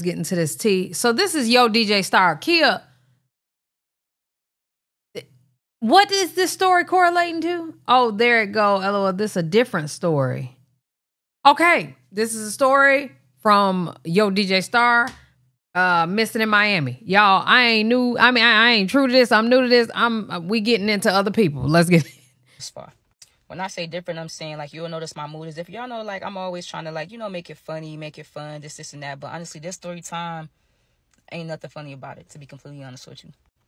let's get into this tea. So this is Yo DJ Star. Kia, what is this story correlating to? Oh, there it go. LOL, this is a different story. Okay, this is a story from Yo DJ Star. Missing in Miami. Y'all, I ain't new. I mean, I ain't true to this. I'm new to this. We getting into other people. Let's get it. As far. When I say different, I'm saying, like, you'll notice my mood is different. Y'all know, like, I'm always trying to, like, you know, make it funny, make it fun, this, and that. But honestly, this story time ain't nothing funny about it, to be completely honest with you.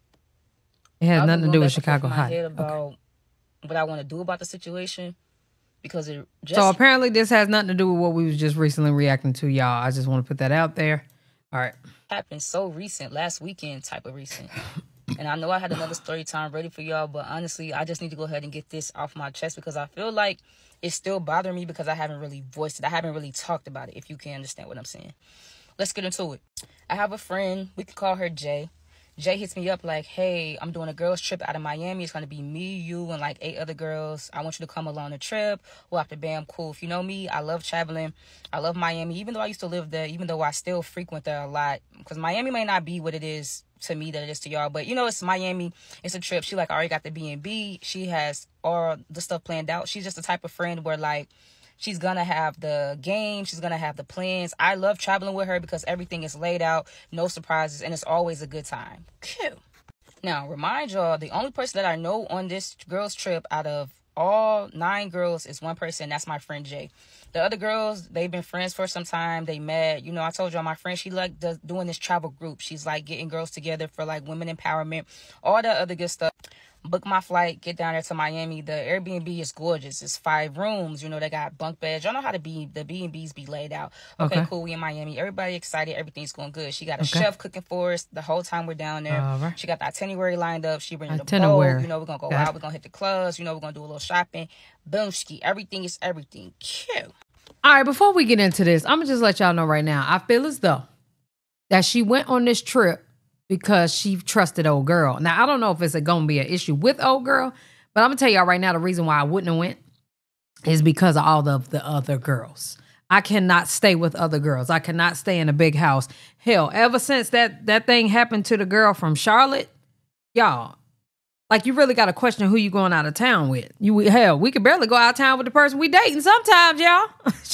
It has nothing to do with Chicago High. High. About what I want to do about the situation. Because it just... So apparently this has nothing to do with what we was just recently reacting to, y'all. I just want to put that out there. All right. Happened so recent, last weekend type of recent. And I know I had another story time ready for y'all, but honestly, I just need to go ahead and get this off my chest because I feel like it's still bothering me because I haven't really voiced it. I haven't really talked about it, if you can understand what I'm saying. Let's get into it. I have a friend, we can call her Jay. Jay hits me up like, hey, I'm doing a girls trip out of Miami. It's going to be me, you, and like 8 other girls. I want you to come along the trip. Well, after bam, cool. If you know me, I love traveling. I love Miami, even though I used to live there, even though I still frequent there a lot. Because Miami may not be what it is to me that it is to y'all. But, you know, it's Miami. It's a trip. She, like, already got the B&B. She has all the stuff planned out. She's just the type of friend where, like, she's going to have the game. She's going to have the plans. I love traveling with her because everything is laid out. No surprises. And it's always a good time. Cute. Now, remind y'all, the only person that I know on this girls trip out of all 9 girls is one person. That's my friend Jay. The other girls, they've been friends for some time. They met. You know, I told y'all my friend, she like doing this travel group. She's like getting girls together for like women empowerment. All that other good stuff. Book my flight, get down there to Miami. The Airbnb is gorgeous. It's 5 rooms. You know, they got bunk beds. Y'all know how the B&Bs be laid out. Okay, cool. We in Miami. Everybody excited. Everything's going good. She got a chef cooking for us the whole time we're down there. Right. She got the itinerary lined up. She bringing the boat. You know, we're going to go out. We're going to hit the clubs. You know, we're going to do a little shopping. Boomski. Everything is everything. Cute. All right, before we get into this, I'm going to just let y'all know right now. I feel as though that she went on this trip because she trusted old girl. Now, I don't know if it's going to be an issue with old girl, but I'm going to tell y'all right now the reason why I wouldn't have went is because of all of the other girls. I cannot stay with other girls. I cannot stay in a big house. Hell, ever since that thing happened to the girl from Charlotte, y'all, like you really got to question who you going out of town with. Hell, we could barely go out of town with the person we dating sometimes, y'all.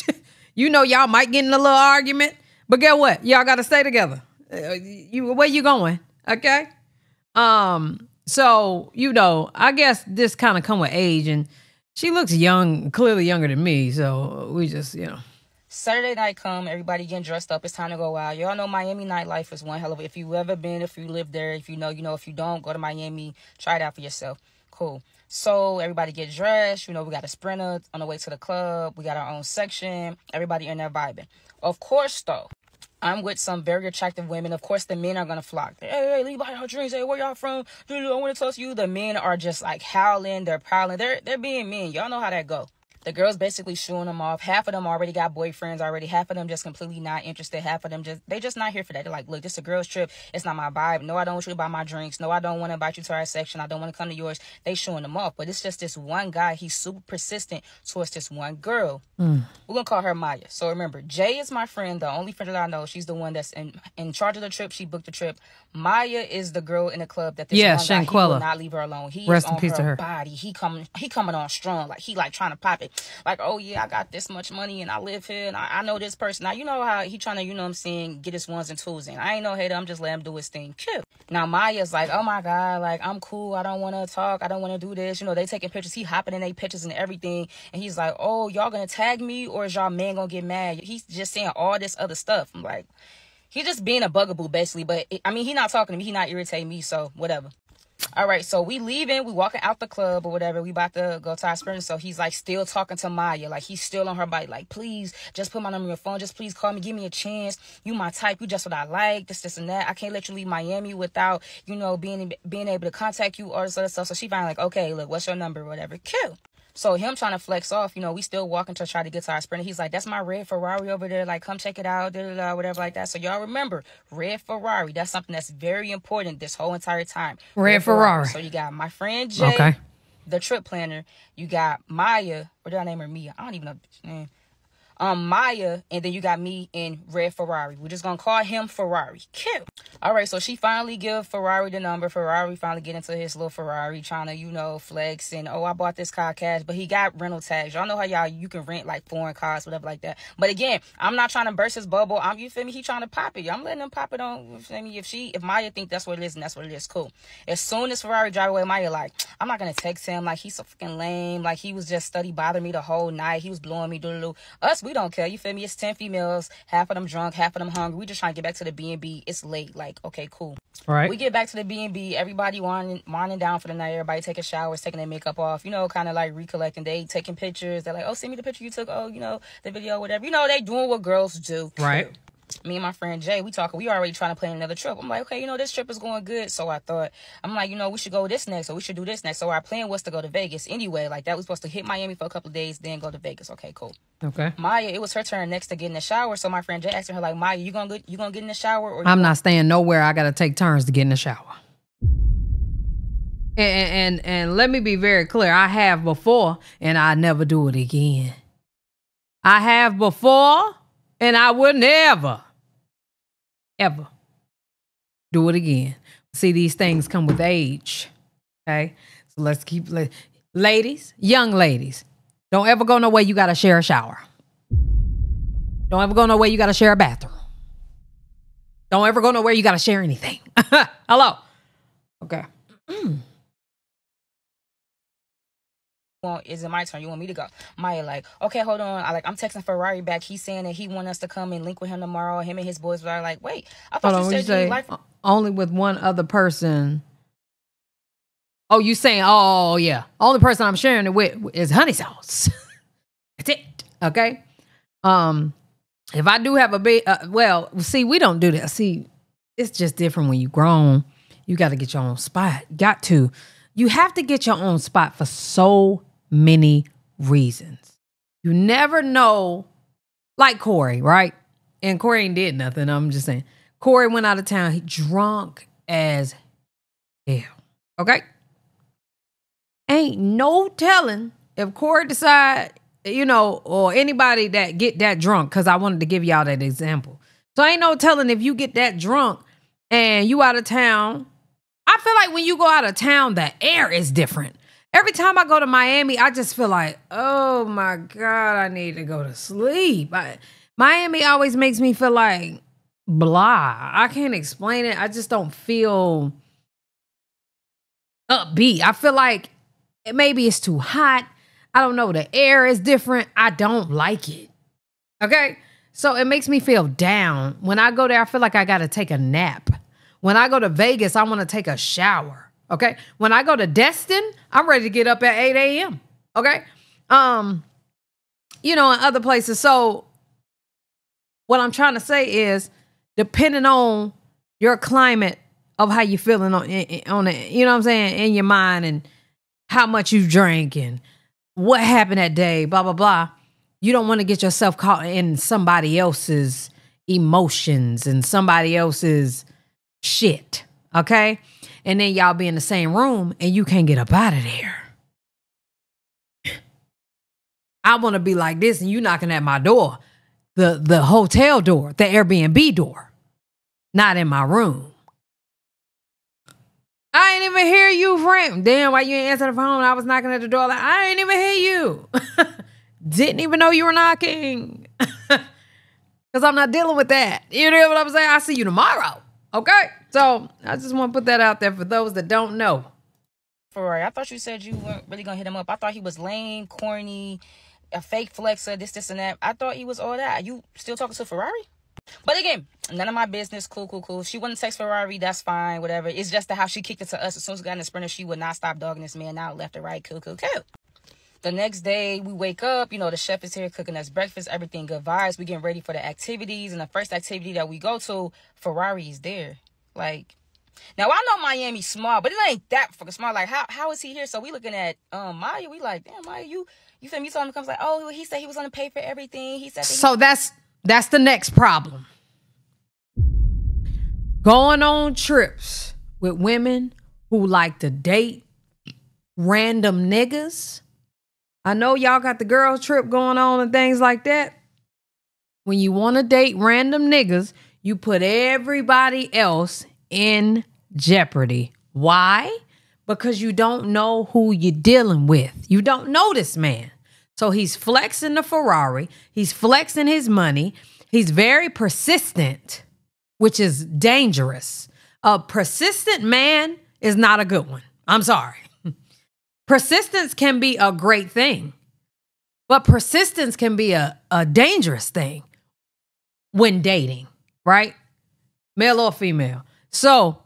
You know y'all might get in a little argument, but guess what? Y'all got to stay together. Where you going? Okay. So, you know, I guess this kind of come with age, and she looks young, clearly younger than me. So we just, you know. Saturday night come, everybody getting dressed up. It's time to go out. Y'all know Miami nightlife is one hell of it. If you ever been, if you live there, if you know, you know. If you don't, go to Miami, try it out for yourself. Cool. So everybody get dressed. You know, we got a Sprinter on the way to the club. We got our own section. Everybody in there vibing. Of course, though, I'm with some very attractive women. Of course, the men are going to flock. Hey, leave out your drinks. Hey, where y'all from? I want to toast you. The men are just like howling. They're prowling. They're being men. Y'all know how that go. The girls basically shooing them off. Half of them already got boyfriends already. Half of them just completely not interested. Half of them they just not here for that. They're like, look, this is a girls trip. It's not my vibe. No, I don't want you to buy my drinks. No, I don't want to invite you to our section. I don't want to come to yours. They showing them off. But it's just this one guy. He's super persistent towards this one girl. We're going to call her Maya. So remember, Jay is my friend, the only friend that I know. She's the one that's in charge of the trip. She booked the trip. Maya is the girl in the club that this one guy, he will not leave her alone. He is on her body. He coming on strong. Like, he like trying to pop it. Like, oh, yeah, I got this much money and I live here and I know this person. Now, you know how he trying to, you know what I'm saying, get his ones and twos in. I ain't no hater. I'm just letting him do his thing. Cute. Now, Maya's like, oh, my God, like, I'm cool. I don't want to talk. I don't want to do this. You know, they taking pictures. He hopping in their pictures and everything. And he's like, oh, y'all going to tag me or is y'all man going to get mad? He's just saying all this other stuff. I'm like, he's just being a bugaboo, basically. But, I mean, he not talking to me. He not irritating me. So, whatever. All right, so we leaving. We walking out the club or whatever. We about to go to our sprint. So he's like still talking to Maya. Like he's still on her body. Like, please, just put my number on your phone. Just please call me. Give me a chance. You my type. You just what I like. This, and that. I can't let you leave Miami without, you know, being able to contact you or this other stuff. So she finally like, okay, look, what's your number or whatever. Cute. So him trying to flex off, you know, we still walking to try to get to our Sprinter. He's like, that's my red Ferrari over there. Like, come check it out, whatever like that. So y'all remember, red Ferrari. That's something that's very important this whole entire time. Red Ferrari. So you got my friend Jay, the trip planner. You got Maya, or did I name her Mia? I don't even know. Maya, and then you got me in red Ferrari. We're just gonna call him Ferrari. Cute. All right, so she finally give Ferrari the number. Ferrari finally get into his little Ferrari, trying to, you know, flex and, oh, I bought this car cash, but he got rental tags. Y'all know how you can rent like foreign cars, whatever like that. But again, I'm not trying to burst his bubble. You feel me? He trying to pop it. I'm letting him pop it on. You feel me? If Maya think that's what it is, and that's what it is, cool. As soon as Ferrari drive away, Maya like, I'm not gonna text him. Like, he's so freaking lame. Like, he was just study bothering me the whole night. He was blowing me. Us, we don't care. You feel me? It's 10 females. Half of them drunk. Half of them hungry. We just trying to get back to the B&B. It's late. Like, okay, cool. All right. We get back to the B&B. Everybody winding down for the night. Everybody taking showers, taking their makeup off. You know, kind of like recollecting. They taking pictures. They're like, oh, send me the picture you took. Oh, you know, the video, whatever. You know, they doing what girls do. Right. Me and my friend Jay, we already trying to plan another trip. I'm like, okay, you know, this trip is going good. So I thought, I'm like, you know, we should go this next, or we should do this next. So our plan was to go to Vegas anyway. Like, that was supposed to hit Miami for a couple of days, then go to Vegas. Okay, cool. Okay. Maya, it was her turn next to get in the shower. So my friend Jay asked her, like, Maya, you gonna get in the shower? Or I'm not staying nowhere. I gotta take turns to get in the shower. And let me be very clear. I have before, and I never do it again. I have before, and I would never, ever do it again. See, these things come with age. Okay? So let's keep, ladies, young ladies, don't ever go nowhere you got to share a shower. Don't ever go nowhere you got to share a bathroom. Don't ever go nowhere you got to share anything. Hello? Okay. Is it my turn? You want me to go? Maya like, okay, hold on. I'm texting Ferrari back. He's saying that he want us to come and link with him tomorrow. Him and his boys are like, wait, I thought you said you like only with one other person. Oh, you saying, oh yeah, only person I'm sharing it with is honey sauce. That's it. Okay. If I do have a big, well, see, we don't do that. See, it's just different when you grown. You got to get your own spot. You have to get your own spot for so many reasons. You never know, like Corey, right? And Corey ain't did nothing. I'm just saying. Corey went out of town. He drunk as hell. Okay? Ain't no telling if Corey decide, you know, or anybody that get that drunk, because I wanted to give y'all that example. So ain't no telling if you get that drunk and you out of town. I feel like when you go out of town, the air is different. Every time I go to Miami, I just feel like, oh my God, I need to go to sleep. Miami always makes me feel like blah. I can't explain it. I just don't feel upbeat. I feel like maybe it's too hot. I don't know. The air is different. I don't like it. Okay? So it makes me feel down. When I go there, I feel like I got to take a nap. When I go to Vegas, I want to take a shower. Okay. When I go to Destin, I'm ready to get up at 8 a.m. Okay. You know, in other places. So what I'm trying to say is, depending on your climate of how you feeling on it, you know what I'm saying, in your mind, and how much you drank and what happened that day, blah, blah, blah. You don't want to get yourself caught in somebody else's emotions and somebody else's shit. Okay. And then y'all be in the same room and you can't get up out of there. I want to be like this and you knocking at my door, the hotel door, the Airbnb door, not in my room. I ain't even hear you, friend. Damn, why you ain't answer the phone? I was knocking at the door like, I ain't even hear you. Didn't even know you were knocking. Because I'm not dealing with that. You know what I'm saying? I'll see you tomorrow. Okay? So I just want to put that out there for those that don't know. Ferrari, I thought you said you weren't really going to hit him up. I thought he was lame, corny, a fake flexer, this, and that. I thought he was all that. You still talking to Ferrari? But again, none of my business. Cool. She wouldn't text Ferrari. That's fine. Whatever. It's just how she kicked it to us. As soon as we got in the Sprinter, she would not stop dogging this man out left or right. Cool. The next day, we wake up. You know, the chef is here cooking us breakfast. Everything good vibes. We getting ready for the activities. And the first activity that we go to, Ferrari is there. Like, now I know Miami's small, but it ain't that fucking small. Like, how is he here? So we looking at Maya. We like, damn, Maya, you feel me? Someone comes like, oh, he said he was gonna pay for everything. He said. So that's the next problem. Going on trips with women who like to date random niggas. I know y'all got the girl trip going on and things like that. when you want to date random niggas, you put everybody else in jeopardy. Why? Because you don't know who you're dealing with. You don't know this man. So he's flexing the Ferrari. He's flexing his money. He's very persistent, which is dangerous. A persistent man is not a good one. I'm sorry. Persistence can be a great thing, but persistence can be a dangerous thing when dating, right? Male or female. So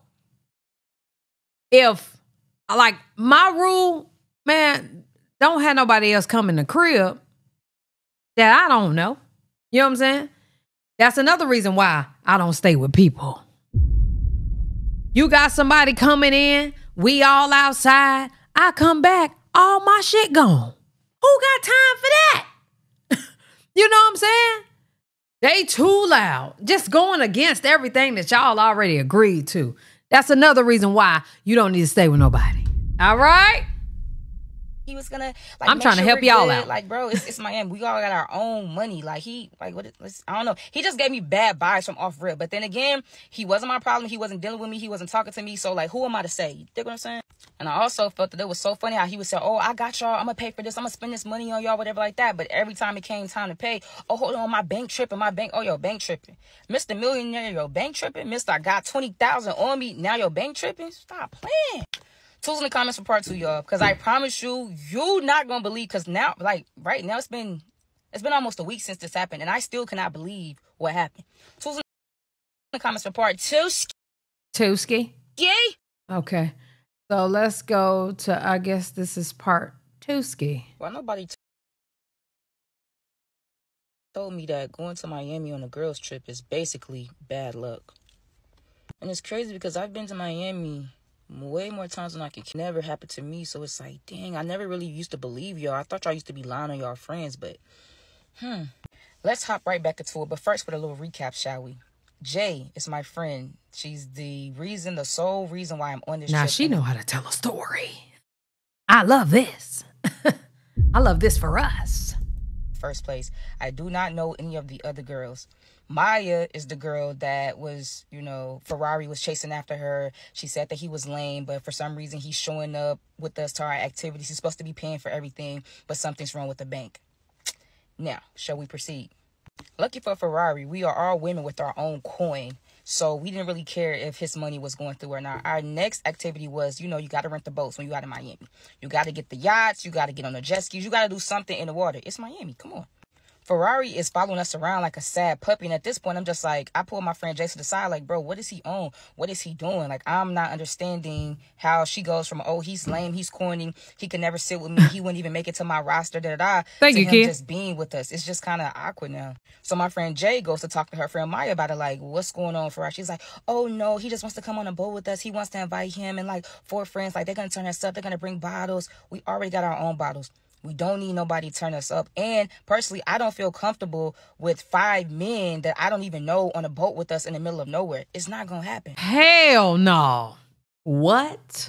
if, like, my rule, man, don't have nobody else come in the crib that I don't know. You know what I'm saying? That's another reason why I don't stay with people. You got somebody coming in, we all outside, I come back, all my shit gone. Who got time for that? You know what I'm saying? They too loud, just going against everything that y'all already agreed to. That's another reason why you don't need to stay with nobody. All right? He was gonna, like, I'm trying to help y'all out. Like, bro, it's Miami. We all got our own money. Like, I don't know. He just gave me bad vibes from off rip. But then again, he wasn't my problem. He wasn't dealing with me. He wasn't talking to me. So, like, who am I to say? You dig what I'm saying? And I also felt that it was so funny how he would say, oh, I got y'all. I'm gonna pay for this. I'm gonna spend this money on y'all, whatever like that. But every time it came time to pay, oh, hold on, my bank tripping. Oh, your bank tripping. Mr. Millionaire, your bank tripping. Mr. I got 20,000 on me. Now your bank tripping. Stop playing. Tools in the comments for part 2, y'all, because I promise you not gonna believe. Because now, like, right now, it's been almost a week since this happened, and I still cannot believe what happened. Tools in the comments for part 2. Tooski? Yay! Okay, so let's go to, I guess this is part 2ski. Well, nobody told me that going to Miami on a girls trip is basically bad luck, and it's crazy because I've been to Miami way more times than I can. Never happened to me, so it's like, dang, I never really used to believe y'all. I thought y'all used to be lying on y'all friends, but let's hop right back into it. But first, with a little recap, shall we? Jay is my friend. She's the sole reason why I'm on this now trip. She know how to tell a story. I love this. I love this for us. First place, I do not know any of the other girls. Maya is the girl that was, Ferrari was chasing after her. She said that he was lame, but for some reason he's showing up with us to our activities. He's supposed to be paying for everything, but something's wrong with the bank. Now, shall we proceed? Lucky for Ferrari, we are all women with our own coin, so we didn't really care if his money was going through or not. Our next activity was, you got to rent the boats when you out in Miami. You got to get the yachts. You got to get on the jet skis. You got to do something in the water. It's Miami. Come on. Ferrari is following us around like a sad puppy. And at this point, I'm just like, I pulled my friend Jason to the side, like, bro, what is he on? What is he doing? Like, I'm not understanding how she goes from, oh, he's lame, he's corny, he can never sit with me, he wouldn't even make it to my roster, Thank you, him kid. Just being with us. It's just kind of awkward now. So my friend Jay goes to talk to her friend Maya about it, like, what's going on, Ferrari? She's like, oh, no, he just wants to come on a boat with us. He wants to invite him and, like, 4 friends. Like, they're going to turn us up. They're going to bring bottles. We already got our own bottles. We don't need nobody to turn us up. And personally, I don't feel comfortable with 5 men that I don't even know on a boat with us in the middle of nowhere. It's not going to happen. Hell no. What?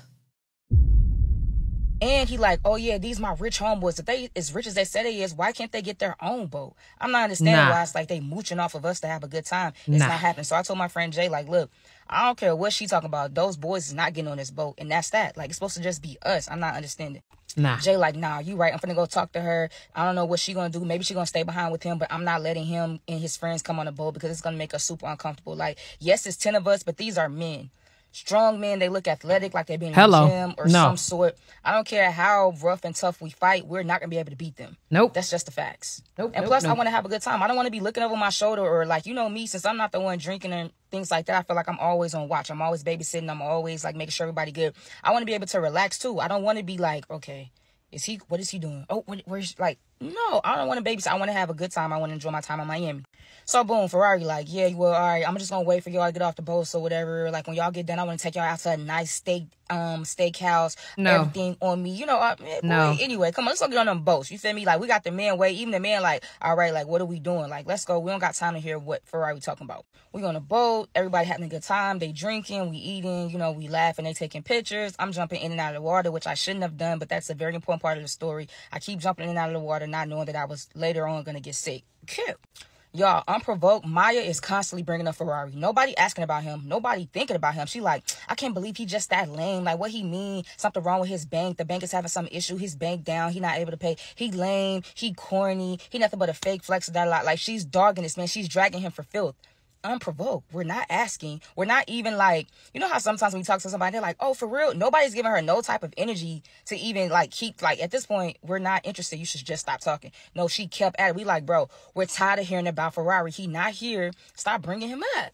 And he like, oh yeah, these my rich homeboys. If they as rich as they say they is, why can't they get their own boat? I'm not understanding why it's like they mooching off of us to have a good time. It's not happening. So I told my friend Jay, like, look, I don't care what she talking about. Those boys is not getting on this boat. And that's that. Like, it's supposed to just be us. I'm not understanding. Jay like, nah, you right. I'm finna go talk to her. I don't know what she gonna do. Maybe she gonna stay behind with him, but I'm not letting him and his friends come on the boat because it's gonna make us super uncomfortable. Like, yes, it's 10 of us, but these are men. Strong men, they look athletic, like they've been in the gym or some sort. I don't care how rough and tough we fight, we're not going to be able to beat them. Nope. That's just the facts. And plus, I want to have a good time. I don't want to be looking over my shoulder or like, me, since I'm not the one drinking and things like that, I feel like I'm always on watch. I'm always babysitting. I'm always like making sure everybody good. I want to be able to relax too. I don't want to be like, okay, what is he doing? Oh, where's, like, no, I don't want to babysit. I want to have a good time. I want to enjoy my time in Miami. So boom, Ferrari like, yeah, well, all right, I'm just gonna wait for y'all to get off the boat or whatever. Like, when y'all get done, I want to take y'all out to a nice steakhouse. Everything on me, no. Anyway, come on, let's go get on them boats. You feel me? Like, we got the man wait. Even the man like, all right, like, what are we doing? Like, let's go. We don't got time to hear what Ferrari talking about. We on a boat. Everybody having a good time. They drinking. We eating. We laughing. They taking pictures. I'm jumping in and out of the water, which I shouldn't have done, but that's a very important part of the story. I keep jumping in and out of the water, not knowing that I was later on gonna get sick. Cute. Y'all, unprovoked, Maya is constantly bringing up Ferrari. Nobody asking about him. Nobody thinking about him. She like, I can't believe he just that lame. Like, what he mean? Something wrong with his bank. The bank is having some issue. His bank down. He not able to pay. He lame. He corny. He nothing but a fake flex. That a lot. Like, she's dogging this man. She's dragging him for filth. Unprovoked. We're not asking. We're not even like, you know how sometimes when you talk to somebody, they're like, oh, for real? Nobody's giving her no type of energy to even like keep, like, at this point, we're not interested. You should just stop talking. No, she kept at it. We like, bro, we're tired of hearing about Ferrari. He not here. Stop bringing him up.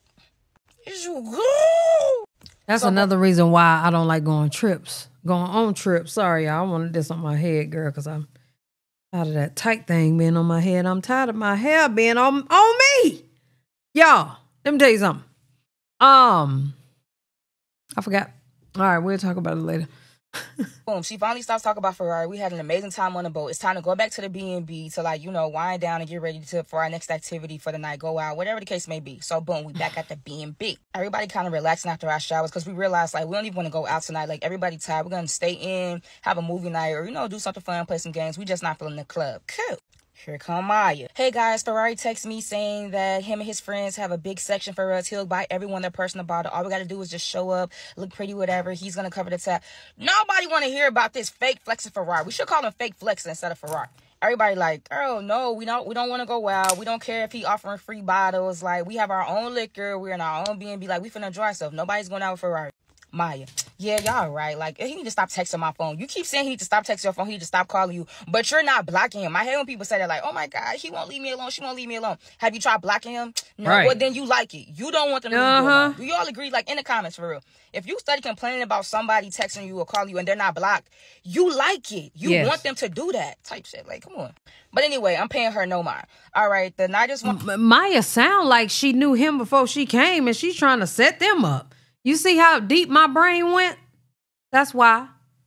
That's another reason why I don't like going on trips. Sorry, y'all. I wanted this on my head, girl, because I'm out of that tight thing being on my head. I'm tired of my hair being on me. Y'all, let me tell you something. I forgot. All right, we'll talk about it later. Boom. She finally stops talking about Ferrari. We had an amazing time on the boat. It's time to go back to the B&B to, like, you know, wind down and get ready for our next activity for the night. Go out, whatever the case may be. So, boom, we back at the B&B. Everybody kind of relaxing after our showers because we realized, like, we don't even want to go out tonight. Like, everybody tired. We're going to stay in, have a movie night, or, you know, do something fun, play some games. We just not feeling the club. Cool. Here come Maya. Hey guys, Ferrari texts me saying that him and his friends have a big section for us. He'll buy everyone their personal bottle. All we got to do is just show up, look pretty, whatever. He's going to cover the tab. Nobody want to hear about this fake flexing Ferrari. We should call him fake flexing instead of Ferrari. Everybody like, oh no, we don't want to go out. We don't care if he offering free bottles. Like, we have our own liquor. We're in our own B&B. Like, we finna enjoy ourselves. Nobody's going out with Ferrari. Maya, yeah, y'all right. Like, he need to stop texting my phone. You keep saying he need to stop texting your phone. He need to stop calling you, but you're not blocking him. I hate when people say that, like, oh my God, he won't leave me alone. She won't leave me alone. Have you tried blocking him? No. Right. Well, then you like it. You don't want them to leave you alone. Do you all agree? Like, in the comments, for real. If you study complaining about somebody texting you or calling you and they're not blocked, you like it. You want them to do that type shit. Like, come on. But anyway, I'm paying her no mind. All right, the night is... Maya sound like she knew him before she came and she's trying to set them up. You see how deep my brain went? That's why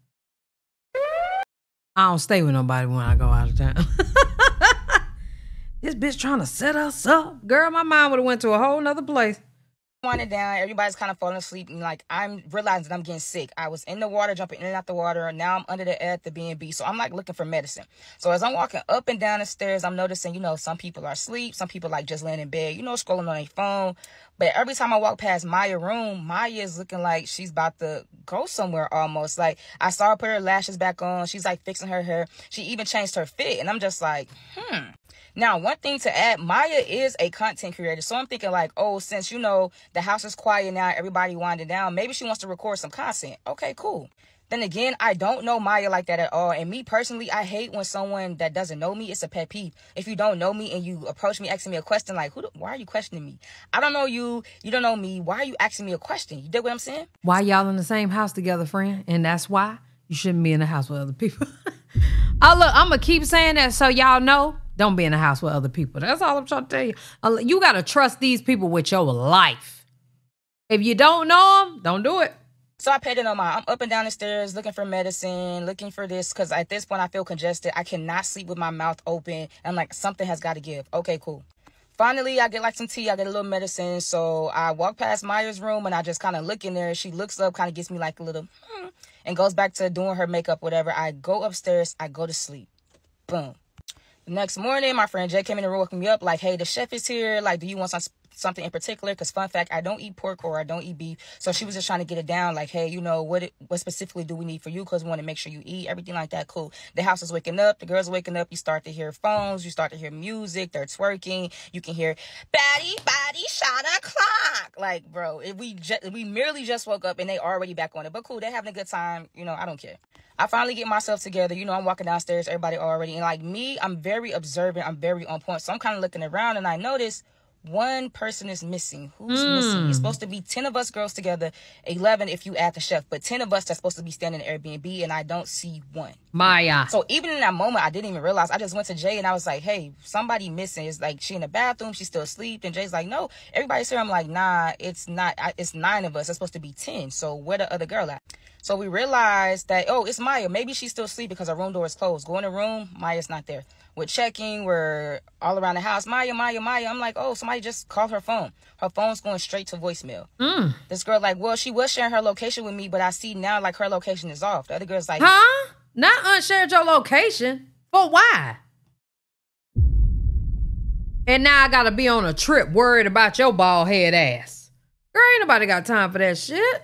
I don't stay with nobody when I go out of town. This bitch trying to set us up. Girl, my mind would have went to a whole nother place. Winding down, everybody's kind of falling asleep, and like I'm realizing that I'm getting sick. I was in the water, jumping in and out the water, and now I'm under the air at the B&B. So I'm like looking for medicine. So as I'm walking up and down the stairs, I'm noticing, you know, some people are asleep, some people like just laying in bed, you know, scrolling on their phone. But every time I walk past Maya's room, Maya is looking like she's about to go somewhere almost. Like, I saw her put her lashes back on. She's like fixing her hair. She even changed her fit. And I'm just like, Now, one thing to add, Maya is a content creator. So I'm thinking like, oh, since, you know, the house is quiet now, everybody winding down, maybe she wants to record some content. Okay, cool. Then again, I don't know Maya like that at all. And me personally, I hate when someone that doesn't know me, it's a pet peeve. If you don't know me and you approach me asking me a question, like, why are you questioning me? I don't know you. You don't know me. Why are you asking me a question? You dig what I'm saying? Why y'all in the same house together, friend? And that's why you shouldn't be in the house with other people. Oh, look, I'm going to keep saying that so y'all know. Don't be in the house with other people. That's all I'm trying to tell you. You got to trust these people with your life. If you don't know them, don't do it. So I paid it on I'm up and down the stairs looking for medicine, looking for this, because at this point I feel congested. I cannot sleep with my mouth open. I'm like, something has got to give. Okay, cool. Finally, I get like some tea. I get a little medicine. So I walk past Maya's room and I just kind of look in there. She looks up, kind of gives me like a little, and goes back to doing her makeup, whatever. I go upstairs. I go to sleep. Boom. The next morning, my friend Jay came in the room, woke me up like, hey, the chef is here. Like, do you want something in particular? Because fun fact, I don't eat pork or I don't eat beef. So she was just trying to get it down. Like, hey, you know, what specifically do we need for you? Because we want to make sure you eat, everything like that. Cool. The house is waking up. The girls are waking up. You start to hear phones. You start to hear music. They're twerking. You can hear, body, shot o'clock. Like, bro, we merely just woke up and they already back on it. But cool, they're having a good time. You know, I don't care. I finally get myself together. You know, I'm walking downstairs, everybody already. And like me, I'm very observant. I'm very on point. So I'm kind of looking around and I notice one person is missing. Who's missing? It's supposed to be 10 of us girls together, 11 if you add the chef, but 10 of us that's supposed to be standing in Airbnb, and I don't see one. Maya. So even in that moment, I didn't even realize. I just went to Jay and I was like, hey, somebody missing. It's like she in the bathroom, she's still asleep. And Jay's like, no, everybody's here. I'm like, nah, it's not. It's 9 of us. It's supposed to be 10. So where the other girl at? So we realized that, oh, it's Maya. Maybe she's still asleep because her room door is closed. Go in the room, Maya's not there. We're checking, we're all around the house. Maya. I'm like, oh, somebody just called her phone. Her phone's going straight to voicemail. This girl like, well, she was sharing her location with me, but I see now like her location is off. The other girl's like, huh? Not unshared your location. But why? And now I gotta be on a trip worried about your bald head ass. Girl, ain't nobody got time for that shit.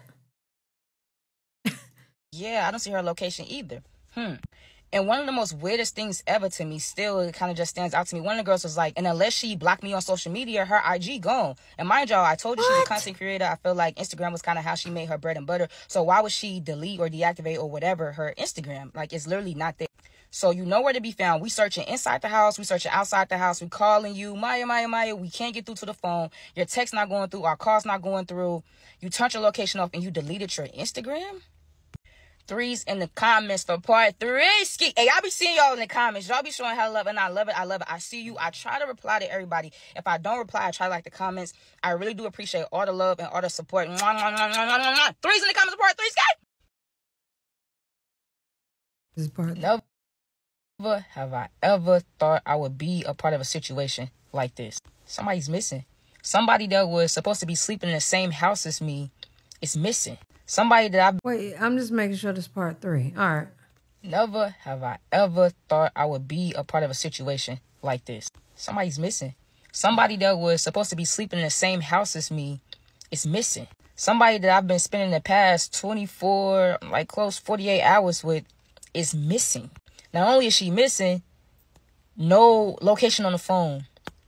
Yeah, I don't see her location either. And one of the most weirdest things ever to me, still, it kind of just stands out to me. One of the girls was like, and unless she blocked me on social media, her IG gone. And mind y'all, I told you she's a content creator. I feel like Instagram was kind of how she made her bread and butter. So why would she delete or deactivate or whatever her Instagram? Like, it's literally not there. So you know where to be found. We searching inside the house. We searching outside the house. We calling you. Maya, Maya, Maya. We can't get through to the phone. Your text not going through. Our call's not going through. You turned your location off and you deleted your Instagram? Threes in the comments for part 3. Ski. Hey, I be seeing y'all in the comments. Y'all be showing hella love, and I love it. I love it. I see you. I try to reply to everybody. If I don't reply, I try to like the comments. I really do appreciate all the love and all the support. Threes in the comments for part 3. Ski. This part. Never have I ever thought I would be a part of a situation like this. Somebody's missing. Somebody that was supposed to be sleeping in the same house as me is missing. Somebody that Wait, I'm just making sure this part 3. All right. Never have I ever thought I would be a part of a situation like this. Somebody's missing. Somebody that was supposed to be sleeping in the same house as me is missing. Somebody that I've been spending the past 24, like close 48 hours with is missing. Not only is she missing, no location on the phone,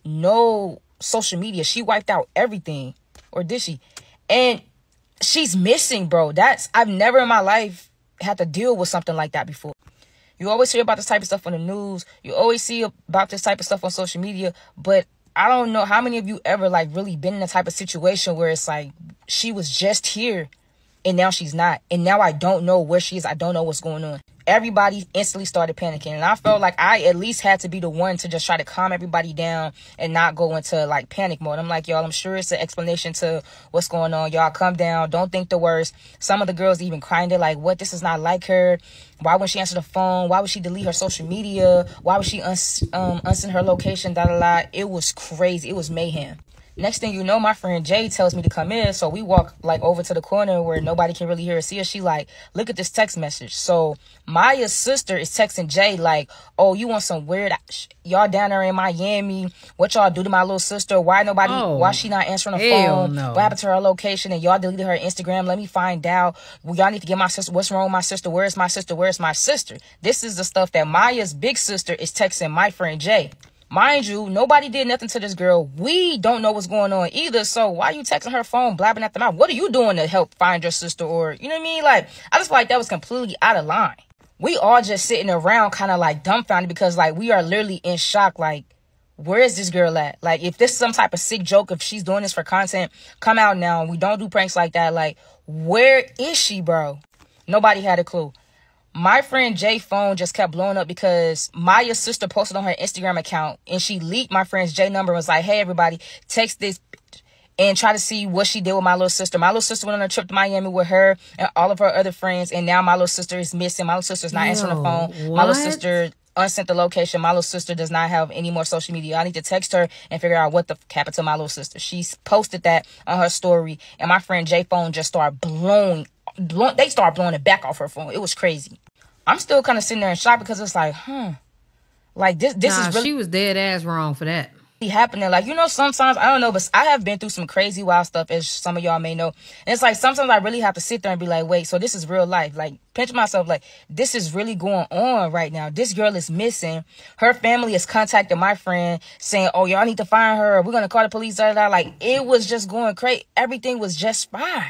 no social media. She wiped out everything. Or did she? And she's missing, bro. I've never in my life had to deal with something like that before. You always hear about this type of stuff on the news. You always see about this type of stuff on social media. But I don't know how many of you ever like really been in a type of situation where it's like she was just here and now she's not. And now I don't know where she is. I don't know what's going on. Everybody instantly started panicking. And I felt like I at least had to be the one to just try to calm everybody down and not go into like panic mode. I'm like, y'all, I'm sure it's an explanation to what's going on. Y'all calm down. Don't think the worst. Some of the girls even crying. They're like, what? This is not like her. Why wouldn't she answer the phone? Why would she delete her social media? Why would she unsend her location? It was crazy. It was mayhem. Next thing you know, my friend Jay tells me to come in. So we walk like over to the corner where nobody can really hear or see her. She like, look at this text message. So Maya's sister is texting Jay like, oh, you want some weird, y'all down there in Miami. What y'all do to my little sister? Why she not answering the phone? No. What happened to her location? And y'all deleted her Instagram. Let me find out. Well, y'all need to get my sister. What's wrong with my sister? Where's my sister? Where's my sister? This is the stuff that Maya's big sister is texting my friend Jay. Mind you, nobody did nothing to this girl. We don't know what's going on either. So why are you texting her phone, blabbing at the mouth? What are you doing to help find your sister? Or, you know what I mean? Like, I just feel like that was completely out of line. We all just sitting around kind of like dumbfounded because like we are literally in shock. Like, where is this girl at? Like, if this is some type of sick joke, if she's doing this for content, come out now. We don't do pranks like that. Like, where is she, bro? Nobody had a clue. My friend Jay's phone just kept blowing up because Maya's sister posted on her Instagram account and she leaked my friend's Jay number and was like, hey, everybody, text this and try to see what she did with my little sister. My little sister went on a trip to Miami with her and all of her other friends, and now my little sister is missing. My little sister's not answering the phone. What? My little sister unsent the location. My little sister does not have any more social media. I need to text her and figure out what the happened to my little sister. She's posted that on her story, and my friend Jay's phone just started blowing. They started blowing it back off her phone. It was crazy. I'm still kind of sitting there in shock because it's like, like this is really, she was dead ass wrong for that. Happening. Like, you know, sometimes, I don't know, but I have been through some crazy wild stuff, as some of y'all may know. And it's like, sometimes I really have to sit there and be like, wait, so this is real life. Like, pinch myself, like, this is really going on right now. This girl is missing. Her family has contacted my friend saying, oh, y'all need to find her. We're going to call the police. Like, it was just going crazy. Everything was just fine.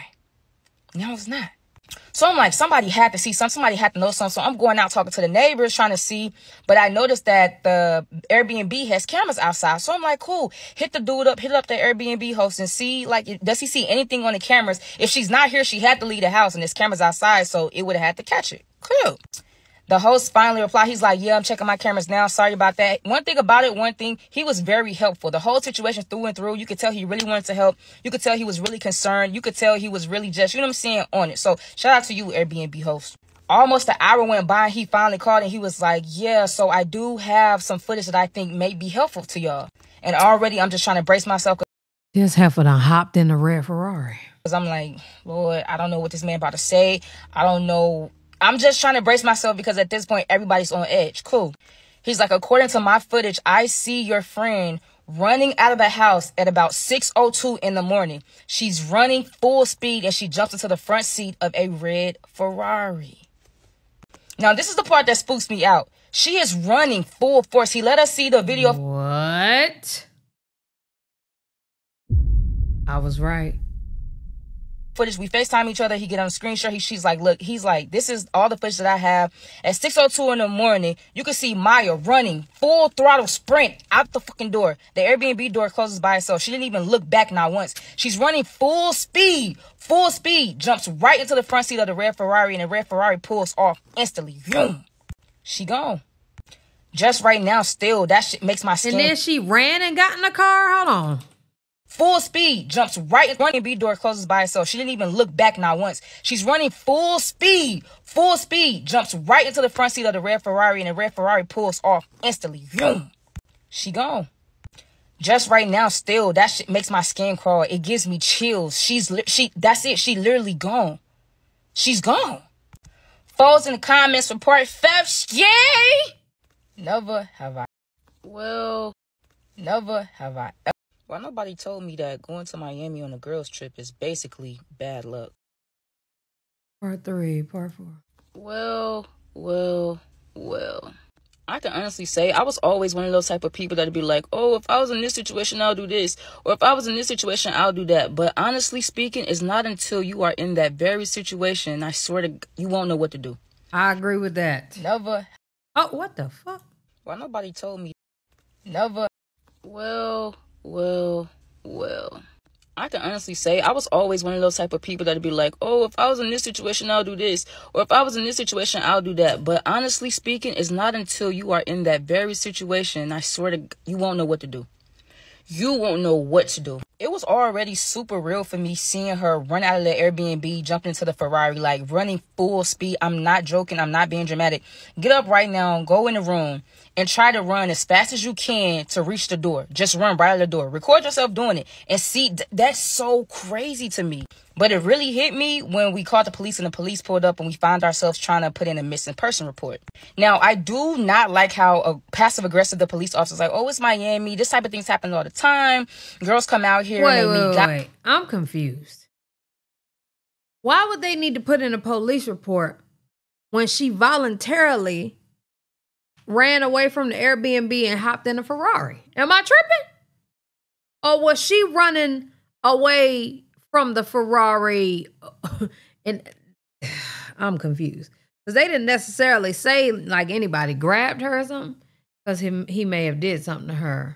No, it's not. So I'm like, somebody had to see something. Somebody had to know something. So I'm going out talking to the neighbors trying to see. But I noticed that the Airbnb has cameras outside. So I'm like, cool. Hit the dude up. Hit up the Airbnb host and see, like, does he see anything on the cameras? If she's not here, she had to leave the house and there's cameras outside. So it would have had to catch it. Cool. The host finally replied. He's like, yeah, I'm checking my cameras now. Sorry about that. One thing, he was very helpful. The whole situation through and through, you could tell he really wanted to help. You could tell he was really concerned. You could tell he was really just, you know what I'm saying, on it. So shout out to you, Airbnb host. Almost an hour went by and he finally called and he was like, yeah, so I do have some footage that I think may be helpful to y'all. And already I'm just trying to brace myself. This heifer done hopped in the red Ferrari. Because I'm like, Lord, I don't know what this man about to say. I don't know. I'm just trying to brace myself because at this point, everybody's on edge. Cool. He's like, according to my footage, I see your friend running out of the house at about 6:02 in the morning. She's running full speed and she jumps into the front seat of a red Ferrari. Now, this is the part that spooks me out. She is running full force. He let us see the video. What? I was right. Footage. We FaceTime each other. He get on the screenshot. She's like, look, he's like, this is all the footage that I have. At 6:02 in the morning, you can see Maya running full throttle sprint out the fucking door. The Airbnb door closes by itself. She didn't even look back not once. She's running full speed, jumps right into the front seat of the red Ferrari, and the red Ferrari pulls off instantly. Vroom. She gone. Just right now, still, that shit makes my skin. And then she ran and got in the car? Hold on. Full speed, jumps right in the Airbnb door closes by itself. She didn't even look back not once. She's running full speed, jumps right into the front seat of the red Ferrari, and the red Ferrari pulls off instantly. Vroom. She gone. Just right now, still, that shit makes my skin crawl. It gives me chills. That's it. She literally gone. She's gone. Folks in the comments report theft. Yay! Never have I. Well, never have I. Well, nobody told me that going to Miami on a girls trip is basically bad luck. Part 3, part 4. Well. I can honestly say I was always one of those type of people that'd be like, oh, if I was in this situation, I'll do this. Or if I was in this situation, I'll do that. But honestly speaking, it's not until you are in that very situation, I swear to you won't know what to do. I agree with that. Never. Oh, what the fuck? Well, nobody told me. Never. Well. I can honestly say I was always one of those type of people that'd be like, oh, if I was in this situation, I'll do this. Or if I was in this situation, I'll do that. But honestly speaking, it's not until you are in that very situation, I swear to you won't know what to do. You won't know what to do. It was already super real for me seeing her run out of the Airbnb, jump into the Ferrari, like running full speed. I'm not joking. I'm not being dramatic. Get up right now, go in the room, and try to run as fast as you can to reach the door. Just run right out the door. Record yourself doing it. And see, that's so crazy to me. But it really hit me when we called the police and the police pulled up and we found ourselves trying to put in a missing person report. Now, I do not like how passive aggressive the police officer's like, oh, it's Miami. This type of things happen all the time. Girls come out here. Wait. I'm confused. Why would they need to put in a police report when she voluntarily ran away from the Airbnb and hopped in a Ferrari? Am I tripping? Or was she running away from the Ferrari? And I'm confused because they didn't necessarily say like anybody grabbed her or something, because he may have did something to her.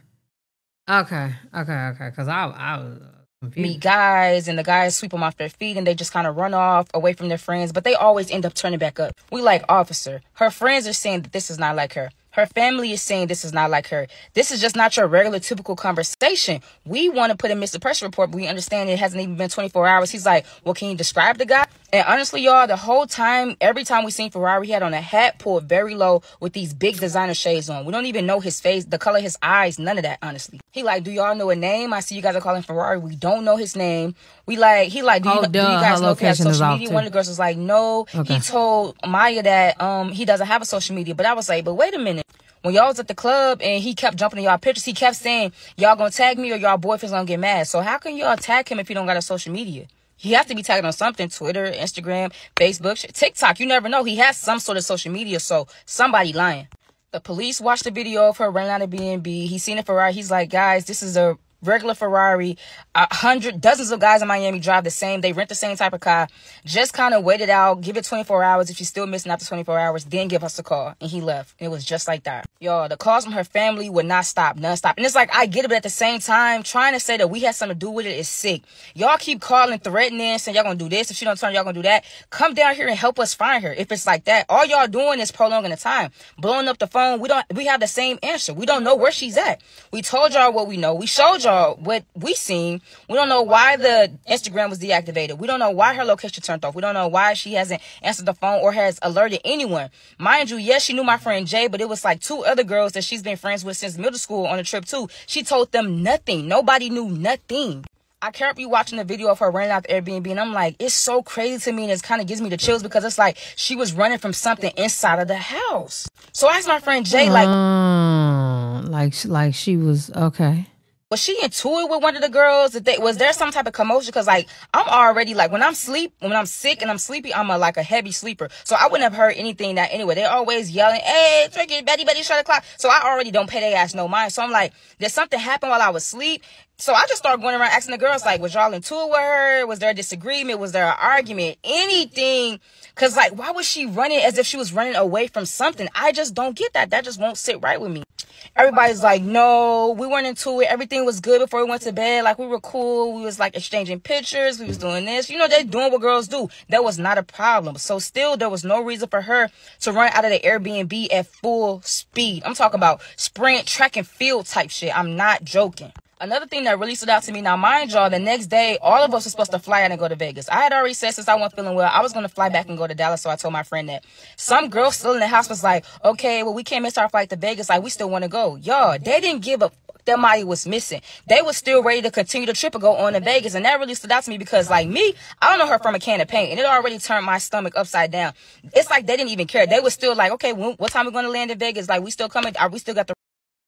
Okay. Because I was confused. Meet guys and the guys sweep them off their feet and they just kind of run off away from their friends, but they always end up turning back up. We like, officer, her friends are saying that this is not like her. Her family is saying this is not like her. This is just not your regular, typical conversation. We want to put a missing person report, but we understand it hasn't even been 24 hours. He's like, well, can you describe the guy? And honestly, y'all, the whole time, every time we seen Ferrari, he had on a hat pulled very low with these big designer shades on. We don't even know his face, the color of his eyes, none of that, honestly. He like, do y'all know a name? I see you guys are calling Ferrari. We don't know his name. He like, do you guys know if he has social media? One of the girls was like, no. Okay. He told Maya that he doesn't have a social media. But I was like, but wait a minute. When y'all was at the club and he kept jumping in y'all pictures, he kept saying, y'all gonna tag me or y'all boyfriend's gonna get mad. So how can y'all tag him if he don't got a social media? He has to be tagged on something. Twitter, Instagram, Facebook, TikTok. You never know. He has some sort of social media, so somebody lying. The police watched the video of her running out of B&B. He seen a Ferrari. He's like, guys, this is a regular Ferrari. Dozens of guys in Miami drive the same. They rent the same type of car. Just kind of wait it out. Give it 24 hours. If she's still missing after 24 hours, then give us a call. And he left. It was just like that. Y'all, the calls from her family would not stop, nonstop. And it's like, I get it, but at the same time, trying to say that we had something to do with it is sick. Y'all keep calling, threatening, saying y'all gonna do this. If she don't turn, y'all gonna do that. Come down here and help us find her. If it's like that, all y'all doing is prolonging the time. Blowing up the phone. We have the same answer. We don't know where she's at. We told y'all what we know. We showed y'all what we seen. We don't know why the Instagram was deactivated. We don't know why her location turned off. We don't know why she hasn't answered the phone or has alerted anyone. Mind you, yes, she knew my friend Jay, but it was like 2 other girls that she's been friends with since middle school on a trip too. She told them nothing. Nobody knew nothing. I kept rewatching the video of her running out the Airbnb, and I'm like, it's so crazy to me, and it kind of gives me the chills because it's like she was running from something inside of the house. So I asked my friend Jay, like she was okay. Was she into it with one of the girls? Was there some type of commotion? Because like I'm already like when I'm sick and I'm sleepy, I'm like a heavy sleeper. So I wouldn't have heard anything that anyway. They're always yelling, "Hey, Tricky, Betty, shut the clock." So I already don't pay their ass no mind. So I'm like, did something happen while I was asleep? So I just started going around asking the girls, like, was y'all into it with her? Was there a disagreement? Was there an argument? Anything? Because, like, why was she running as if she was running away from something? I just don't get that. That just won't sit right with me. Everybody's like, no, we weren't into it. Everything was good before we went to bed. Like, we were cool. We was, like, exchanging pictures. We was doing this. You know, they're doing what girls do. That was not a problem. So, still, there was no reason for her to run out of the Airbnb at full speed. I'm talking about sprint, track, and field type shit. I'm not joking. Another thing that really stood out to me, now mind y'all, the next day, all of us were supposed to fly out and go to Vegas. I had already said since I wasn't feeling well, I was going to fly back and go to Dallas, so I told my friend that. Some girl still in the house was like, okay, well, we can't miss our flight to Vegas, like, we still want to go. Y'all, they didn't give a that Maya was missing. They were still ready to continue the trip and go on to Vegas, and that really stood out to me because, like me, I don't know her from a can of paint, and it already turned my stomach upside down. It's like they didn't even care. They were still like, okay, what time are we going to land in Vegas? Like, we still coming? Are we still got the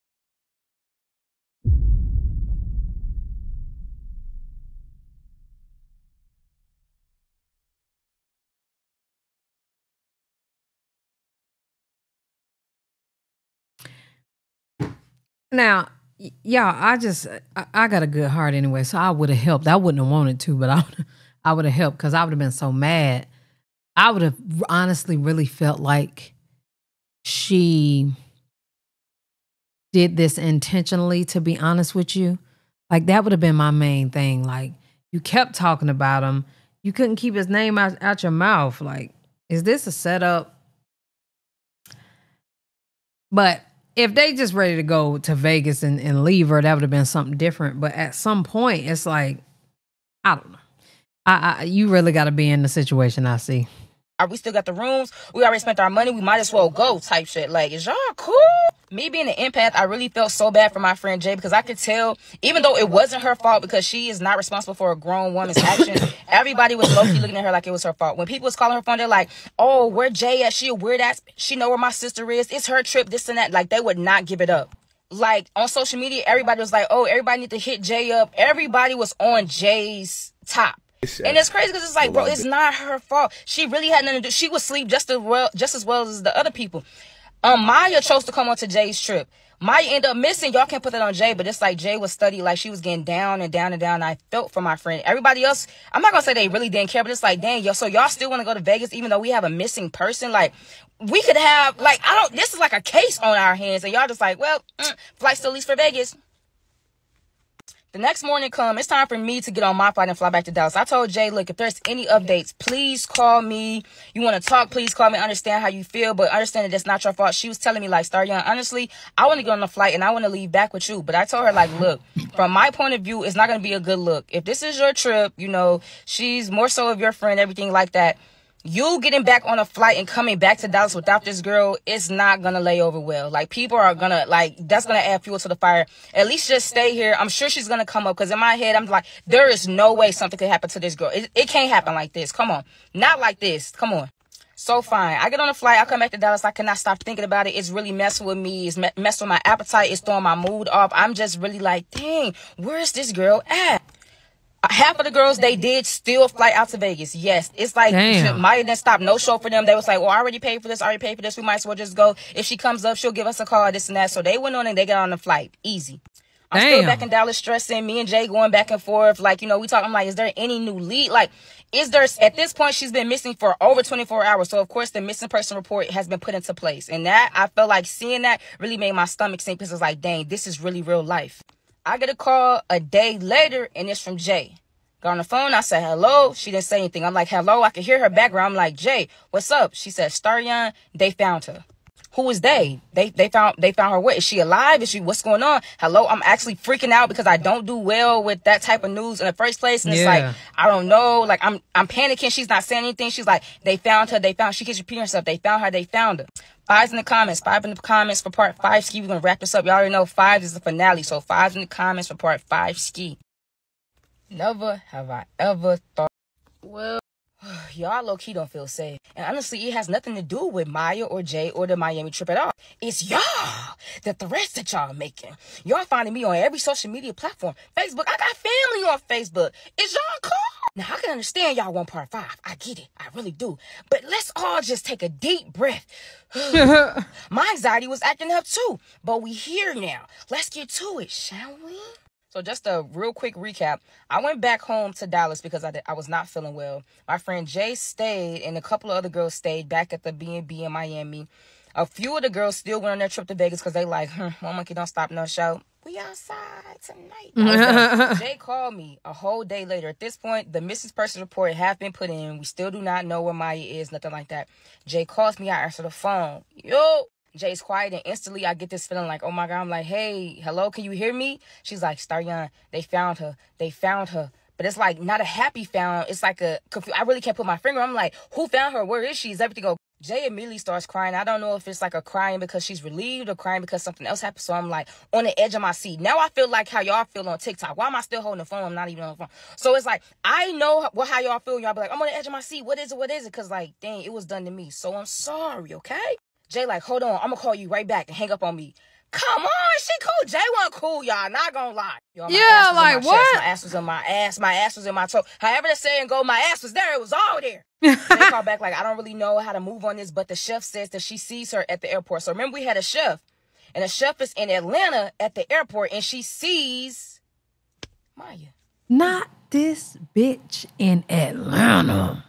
Now, y'all, I got a good heart anyway, so I would have helped. I wouldn't have wanted to, but I would have helped because I would have been so mad. I would have honestly really felt like she did this intentionally, to be honest with you. Like, that would have been my main thing. Like, you kept talking about him. You couldn't keep his name out your mouth. Like, is this a setup? But if they just ready to go to Vegas and leave her, that would have been something different. But at some point, it's like, I don't know. You really got to be in the situation I see. we still got the rooms? We already spent our money. We might as well go type shit. Like, is y'all cool? Me being an empath, I really felt so bad for my friend Jay because I could tell, even though it wasn't her fault because she is not responsible for a grown woman's actions, everybody was low-key looking at her like it was her fault. When people was calling her phone, they're like, oh, where Jay at? She a weird ass. She know where my sister is. It's her trip, this and that. Like, they would not give it up. Like, on social media, everybody was like, oh, everybody need to hit Jay up. Everybody was on Jay's top. And it's crazy because it's like, bro, it's not her fault. She really had nothing to do. She would sleep just as well as the other people. Maya chose to come on to Jay's trip. Maya ended up missing. Y'all can't put that on Jay, but it's like Jay was studied, like she was getting down and down and down. And I felt for my friend. Everybody else, I'm not gonna say they really didn't care, but it's like, dang, yo, so y'all still want to go to Vegas even though we have a missing person? Like, we could have, like, this is like a case on our hands, and y'all just like, well, flight still leaves for Vegas. The next morning it's time for me to get on my flight and fly back to Dallas. I told Jay, look, if there's any updates, please call me. You want to talk, please call me. I understand how you feel, but understand that that's not your fault. She was telling me, like, Star Young, honestly, I want to get on the flight and I want to leave back with you. But I told her, like, look, from my point of view, it's not going to be a good look. If this is your trip, you know, she's more so of your friend, everything like that. You getting back on a flight and coming back to Dallas without this girl, it's not going to lay over well. Like, people are going to, like, that's going to add fuel to the fire. At least just stay here. I'm sure she's going to come up because in my head, I'm like, there is no way something could happen to this girl. It can't happen like this. Come on. Not like this. Come on. So fine. I get on the flight. I come back to Dallas. I cannot stop thinking about it. It's really messing with me. It's messing with my appetite. It's throwing my mood off. I'm just really like, dang, where's this girl at? Half of the girls, they did still fly out to Vegas. Yes. It's like, Maya didn't stop no show for them. They was like, well, I already paid for this. We might as well just go. If she comes up, she'll give us a call, this and that. So they went on and they got on the flight. Easy. I'm still back in Dallas stressing. Me and Jay going back and forth. Like, you know, we talking, I'm like, is there any new lead? Like, is there, at this point, she's been missing for over 24 hours. So, of course, the missing person report has been put into place. And that, I felt like seeing that really made my stomach sink because it's like, dang, this is really real life. I get a call a day later, and it's from Jay. Got on the phone. I said, hello. She didn't say anything. I'm like, hello. I could hear her background. I'm like, Jay, what's up? She said, Staryon, they found her. Who is they? They found her. What? Is she alive? What's going on? Hello. I'm actually freaking out because I don't do well with that type of news in the first place. And it's like, I don't know. Like, I'm panicking. She's not saying anything. She's like, they found her. She keeps repeating herself. They found her. They found her. 5's in the comments. 5 in the comments for part 5 ski. We're going to wrap this up. Y'all already know 5 is the finale. So 5's in the comments for part 5 ski. Never have I ever thought, well, y'all low-key don't feel safe. And honestly, it has nothing to do with Maya or Jay or the Miami trip at all. It's y'all, the threats that y'all making. Y'all finding me on every social media platform. Facebook, I got family on Facebook. Is y'all cool? Now, I can understand y'all want part 5. I get it. I really do. But let's all just take a deep breath. My anxiety was acting up too. But we here now. Let's get to it, shall we? So just a real quick recap. I went back home to Dallas because I was not feeling well. My friend Jay stayed and a couple of other girls stayed back at the B&B in Miami. A few of the girls still went on their trip to Vegas because they like, one monkey don't stop no show. We outside tonight. Jay called me a whole day later. At this point, the missing person report have been put in. We still do not know where Maya is, nothing like that. Jay calls me. I answer the phone. Yo. Jay's quiet, and instantly I get this feeling like, oh my God. I'm like, hey, hello, can you hear me? She's like, Staryan, they found her. They found her. But it's like not a happy found. It's like I really can't put my finger. I'm like, who found her? Where is she? Is everything okay? Jay immediately starts crying. I don't know if it's like a crying because she's relieved or crying because something else happened. So I'm like on the edge of my seat. Now I feel like how y'all feel on TikTok. Why am I still holding the phone? I'm not even on the phone. So it's like, I know how y'all feel. Y'all be like, I'm on the edge of my seat. What is it? What is it? Because like, dang, it was done to me. So I'm sorry, okay? Jay like, hold on. I'm going to call you right back and hang up on me. Come on, she cool. Jay wasn't cool, y'all. Not gonna lie. Y'all, yeah, like what? Chest. My ass was in my ass. My ass was in my toe. However the saying go, my ass was there. It was all there. They called back like, I don't really know how to move on this, but the chef says that she sees her at the airport. So remember, we had a chef, and the chef is in Atlanta at the airport, and she sees Maya. Not this bitch in Atlanta.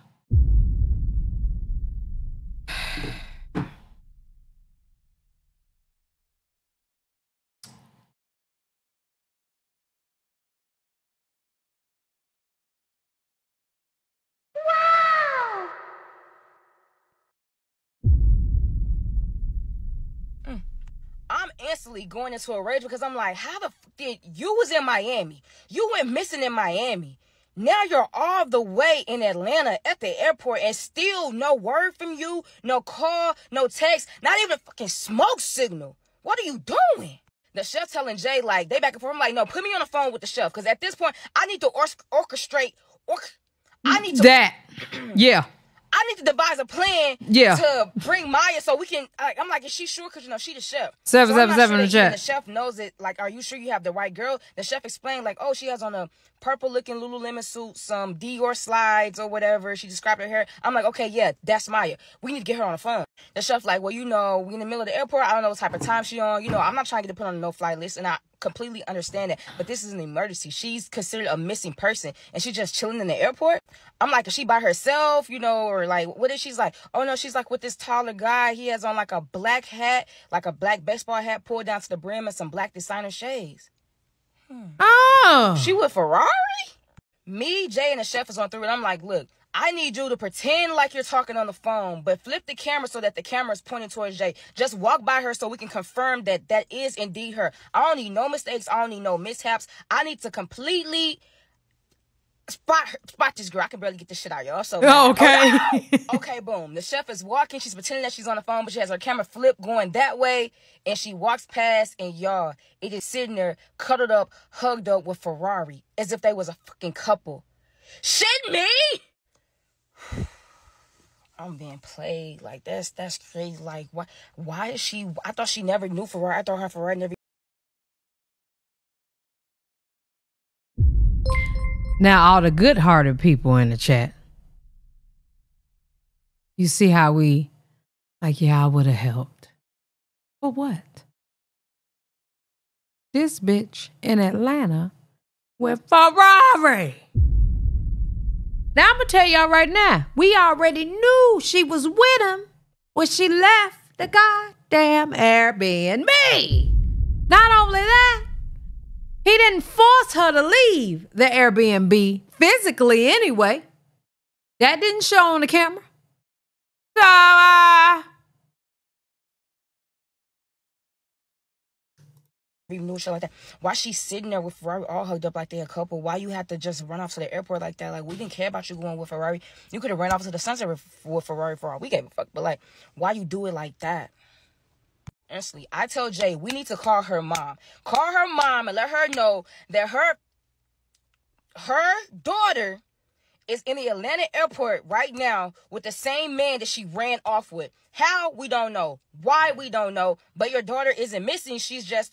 I'm instantly going into a rage because I'm like, how the f did you was in Miami? You went missing in Miami. Now you're all the way in Atlanta at the airport and still no word from you, no call, no text, not even a fucking smoke signal. What are you doing? The chef telling Jay, like, they back and forth. I'm like, no, put me on the phone with the chef because at this point, I need to orchestrate. I need to. That. Yeah. I need to devise a plan to bring Maya so we can. I'm like, is she sure? Because, you know, she the chef. 777 in the chat. The chef knows it. Like, are you sure you have the right girl? The chef explained, like, oh, she has on a purple-looking Lululemon suit, some Dior slides or whatever. She described her hair. I'm like, okay, yeah, that's Maya. We need to get her on the phone. The chef like, well, you know, we in the middle of the airport. I don't know what type of time she on. You know, I'm not trying to get put on a no-fly list, and I completely understand that. But this is an emergency. She's considered a missing person, and she's just chilling in the airport. I'm like, is she by herself, you know, or like, what is she's like? Oh, no, she's like with this taller guy. He has on like a black hat, like a black baseball hat pulled down to the brim and some black designer shades. Oh. She with Ferrari? Me, Jay, and the chef is on through it. I'm like, look, I need you to pretend like you're talking on the phone, but flip the camera so that the camera is pointing towards Jay. Just walk by her so we can confirm that that is indeed her. I don't need no mistakes. I don't need no mishaps. I need to completely spot this girl. I can barely get this shit out, y'all. So okay. Okay, boom. The chef is walking. She's pretending that she's on the phone, but she has her camera flipped going that way, and she walks past, and y'all, it is sitting there, cuddled up, hugged up with Ferrari, as if they was a fucking couple. Shit me! I'm being played. Like, that's crazy. Like, why is she? I thought she never knew Ferrari. I thought her Ferrari never. Now, all the good-hearted people in the chat, you see how we, like, yeah, I would have helped. For what? This bitch in Atlanta with Ferrari. Now, I'm going to tell y'all right now, we already knew she was with him when she left the goddamn Airbnb. Not only that, he didn't force her to leave the Airbnb physically anyway. That didn't show on the camera. So, even knew shit like that. Why she sitting there with Ferrari all hugged up like they a couple? Why you have to just run off to the airport like that? Like, we didn't care about you going with Ferrari. You could have run off to the sunset with Ferrari for all we gave a fuck. But like, why you do it like that? Honestly, I tell Jay, we need to call her mom. Call her mom and let her know that her daughter is in the Atlanta airport right now with the same man that she ran off with. How? We don't know. Why? We don't know. But your daughter isn't missing. She's just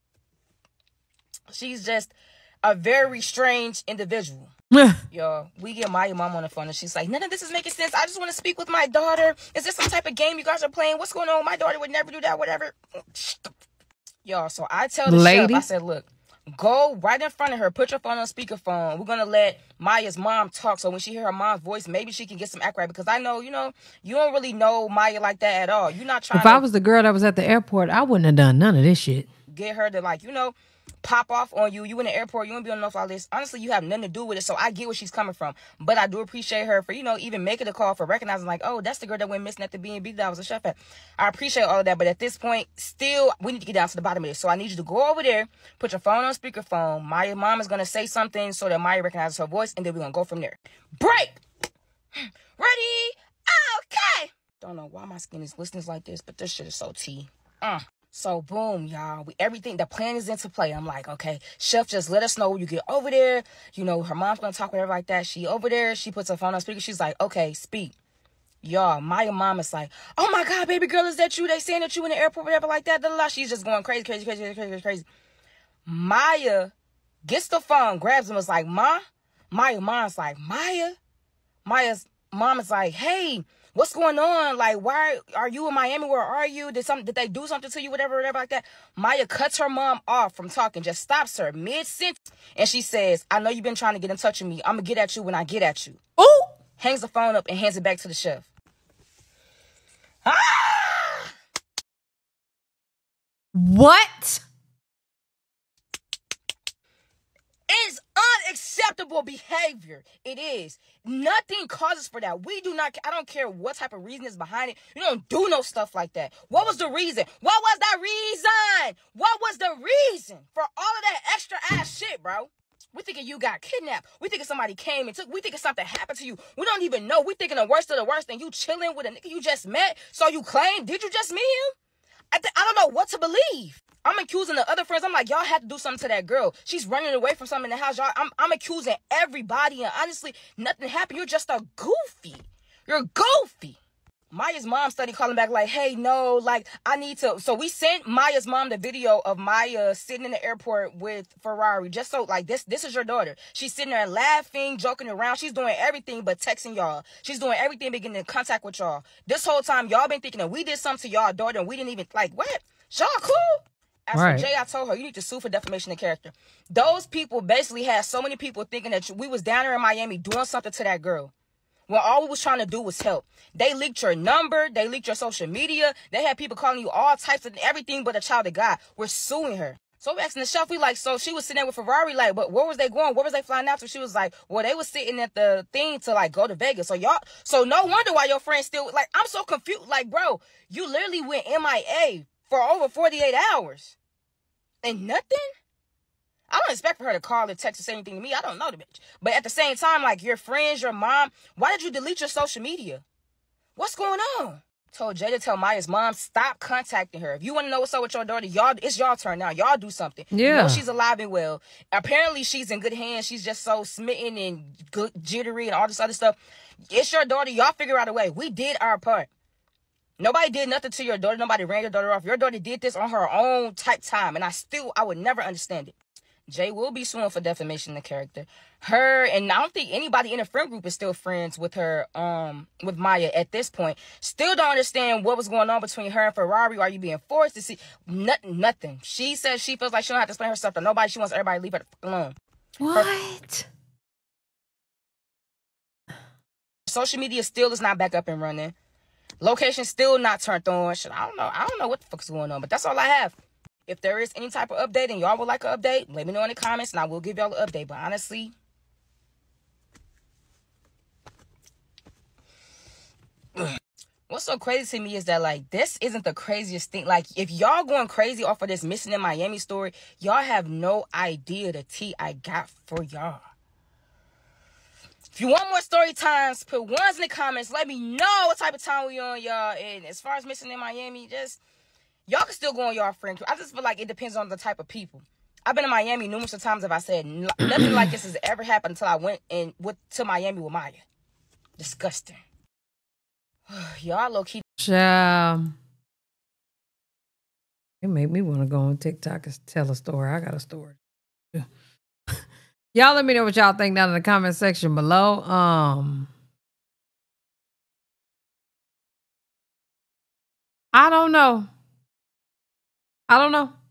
a very strange individual. Yo, we get Maya mom on the phone and she's like, none of this is making sense. I just want to speak with my daughter. Is this some type of game you guys are playing? What's going on? My daughter would never do that, whatever. Yo, so I tell the chef, I said, look, go right in front of her. Put your phone on speakerphone. We're going to let Maya's mom talk. So when she hear her mom's voice, maybe she can get some act right. Because I know, you don't really know Maya like that at all. You're not trying If I was the girl that was at the airport, I wouldn't have done none of this shit. Get her to, like, pop off on you. You in the airport, you won't be on enough all this. Honestly, you have nothing to do with it, so I get where she's coming from. But I do appreciate her for, even making the call, for recognizing, like, oh, that's the girl that went missing at the B&B that I was a chef at. I appreciate all of that, but at this point, still, we need to get down to the bottom of this. So I need you to go over there, put your phone on speakerphone. Maya's mom is going to say something so that Maya recognizes her voice, and then we're going to go from there. Break! Ready? Okay! Don't know why my skin is glistening like this, but this shit is so tea. So boom, y'all, everything, the plan is into play. I'm like, okay, chef, just let us know when you get over there. Her mom's gonna talk with her like that. She over there, she puts her phone on speaker. She's like, okay, speak. Y'all, Maya mom is like, oh my God, baby girl, is that you? They saying that you in the airport, whatever, like that. Da, da, da. She's just going crazy. Maya gets the phone, grabs him, is like, Ma? Maya mom's like, Maya? Maya's mom is like, hey, what's going on? Like, why are you in Miami? Where are you? Did they do something to you? Whatever like that. Maya cuts her mom off from talking, just stops her mid-sentence. And she says, I know you've been trying to get in touch with me. I'm going to get at you when I get at you. Oh! Hangs the phone up and hands it back to the chef. What? It's unacceptable behavior. It is. Nothing causes for that. I don't care what type of reason is behind it. You don't do no stuff like that. What was the reason? What was that reason? What was the reason for all of that extra ass shit, bro? We thinking you got kidnapped. We thinking somebody came and took. We thinking something happened to you. We don't even know. We thinking the worst of the worst, and you chilling with a nigga you just met. So you claim, did you just meet him? I don't know what to believe. I'm accusing the other friends. I'm like, y'all had to do something to that girl. She's running away from something in the house. Y'all, I'm accusing everybody. And honestly, nothing happened. You're just a goofy. You're goofy. Maya's mom started calling back like, hey, no, like, I need to. So we sent Maya's mom the video of Maya sitting in the airport with Ferrari. Just so, like, this is your daughter. She's sitting there laughing, joking around. She's doing everything but texting y'all. She's doing everything but getting in contact with y'all. This whole time, y'all been thinking that we did something to y'all daughter and we didn't even, like, what? Y'all cool? As for Jay, I told her, you need to sue for defamation of character. Those people basically had so many people thinking that we was down there in Miami doing something to that girl, when all we was trying to do was help. They leaked your number. They leaked your social media. They had people calling you all types of everything but a child of God. We're suing her. So we asking the chef, we like, so she was sitting there with Ferrari, like, but where was they going? Where was they flying out to? She was like, well, they was sitting at the thing to, like, go to Vegas. So no wonder why your friend still, like, I'm so confused. Like, bro, you literally went MIA for over 48 hours. And nothing? I don't expect for her to call or text or say anything to me. I don't know the bitch. But at the same time, like, your friends, your mom, why did you delete your social media? What's going on? Told Jay to tell Maya's mom, stop contacting her. If you want to know what's up with your daughter, it's y'all turn now. Y'all do something. Yeah. You know she's alive and well. Apparently, she's in good hands. She's just so smitten and good, jittery and all this other stuff. It's your daughter. Y'all figure out a way. We did our part. Nobody did nothing to your daughter. Nobody ran your daughter off. Your daughter did this on her own type time. And I would never understand it. Jay will be suing for defamation of character. Her, and I don't think anybody in the friend group is still friends with her, with Maya at this point. Still don't understand what was going on between her and Ferrari. Are you being forced to see? Nothing. She says she feels like she don't have to explain herself to nobody. She wants everybody to leave her alone. What? Social media still is not back up and running. Location still not turned on. Shit, I don't know what the fuck's going on, but that's all I have. If there is any type of update and y'all would like an update, let me know in the comments and I will give y'all an update. But honestly, what's so crazy to me is that, like, this isn't the craziest thing. Like, if y'all going crazy off of this missing in Miami story, y'all have no idea the tea I got for y'all. If you want more story times, put ones in the comments. Let me know what type of time we on, y'all. And as far as missing in Miami, just, y'all can still go on y'all friend group. I just feel like it depends on the type of people. I've been to Miami numerous of times. If I said nothing like this has ever happened until I went to Miami with Maya. Disgusting. Y'all low key. Child. It made me want to go on TikTok and tell a story. I got a story. Y'all let me know what y'all think down in the comment section below. I don't know.